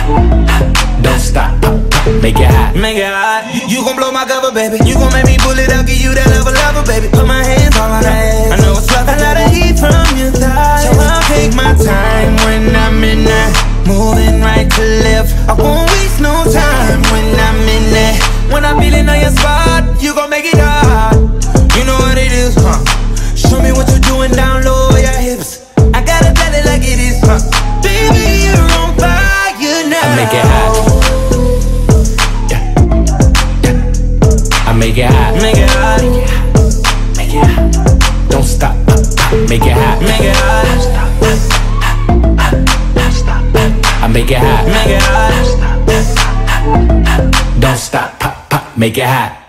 Don't stop, make it hot. Make it hot. You gon' blow my cover, baby. You gon' make me pull it out, give you that lover, baby. Put my hands on my ass. I know it's rough. A lot of heat from your thighs, so I'll take my time when I'm in that. Moving right to left, I won't waste no time when I'm in that. When I'm feeling on your spot, you gon' make it hard. You know what it is, huh? Show me what you're doing down low, your hips. I gotta tell it like it is, huh? Baby, you're on fire now. I make it hot. I make it hot. Make it hot. Make it hot. Don't stop. Make it hot. Make it hot. I make it hot. Make it hot. Don't stop. Make it hot.